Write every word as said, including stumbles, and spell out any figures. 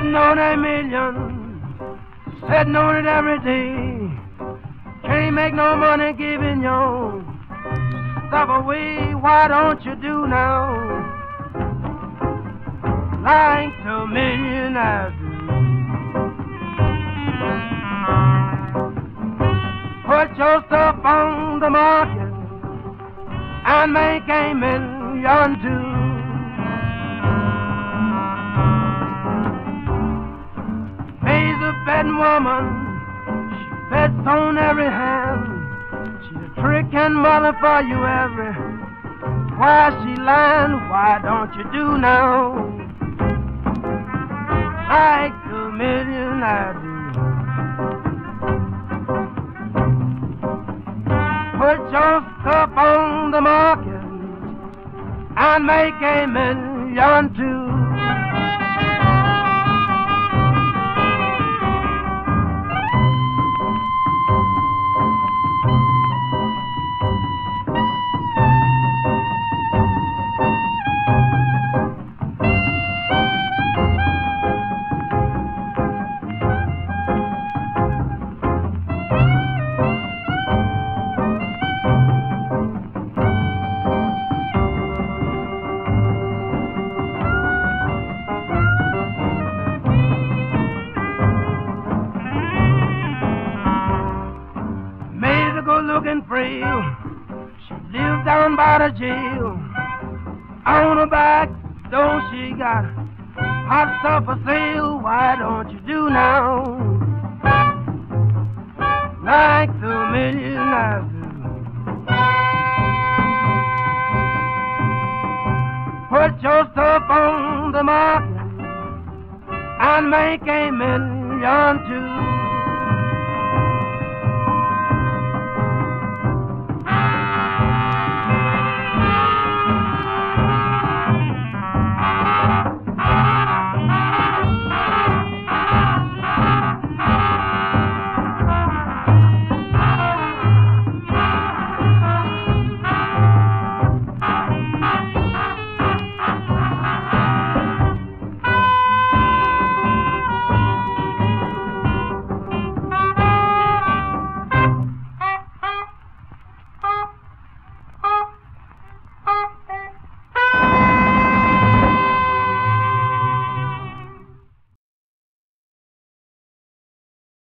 Sitting on a million, sitting on it every day. Can't make no money giving your stuff away. Why don't you do now like the millionaires do? Put your stuff on the market and make a million too. May's a betting woman, she bets on every hand. She's a trickin' mother for you every. Why she lying? Why don't you do now like the millionaire do? Put your stuff on the market and make a million too. Looking frail, she lives down by the jail. On her back door she got hot stuff for sale. Why don't you do now like the millionaires do? Put your stuff on the market and make a million too.